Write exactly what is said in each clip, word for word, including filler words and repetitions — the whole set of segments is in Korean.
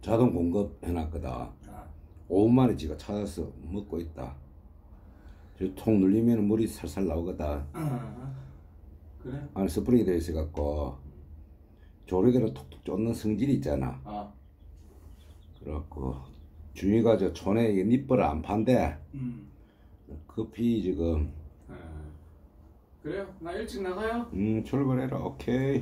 자동 공급 해놨거든. 아. 오 분 만에 지가 찾아서 먹고 있다. 통 눌리면 물이 살살 나오거든. 아. 그래? 안에 스프링이 되어 있어갖고 조리개로 톡톡 쫓는 성질이 있잖아. 아. 그래갖고 주위가 저 촌에 니뻘을 안 판대. 음. 커피 지금. 아. 그래요? 나 일찍 나가요? 음 출발해라. 오케이.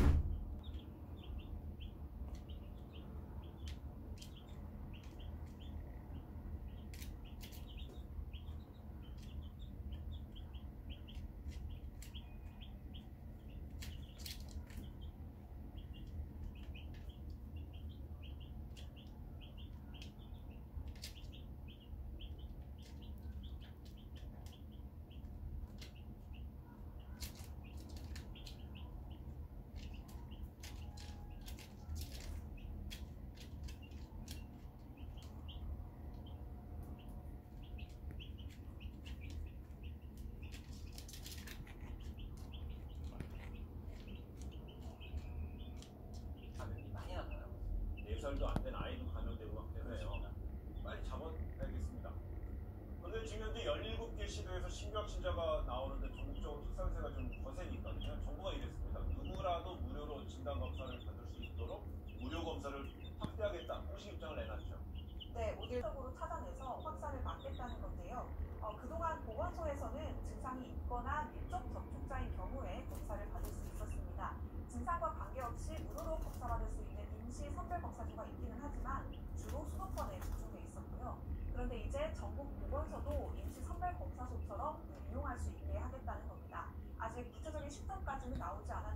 네 살도 안 된 아이도 감염되고 막 되네요. 빨리 잡아야겠습니다. 오늘 지금 현재 열일곱 개 시도에서 신규 확진자가 나오는데 전국적으로 확산세가 좀 거세니까요. 정부가 이랬습니다. 누구라도 무료로 진단검사를 받을 수 있도록 무료 검사를 확대하겠다. 공식 입장을 내놨죠. 네, 모델적으로 찾아내서 확산을 막겠다는 건데요. 어, 그동안 보건소에서는 증상이 있거나 밀접 접촉자인 경우에 검사를 받을 수 있었습니다. 증상과 관계없이 무료로 검사받을 수 있는 임시 선별검사소가 있기는 하지만 주로 수도권에 집중돼 있었고요. 그런데 이제 전국 보건소도 임시 선별검사소처럼 이용할 수 있게 하겠다는 겁니다. 아직 구체적인 시점까지는 나오지 않았는데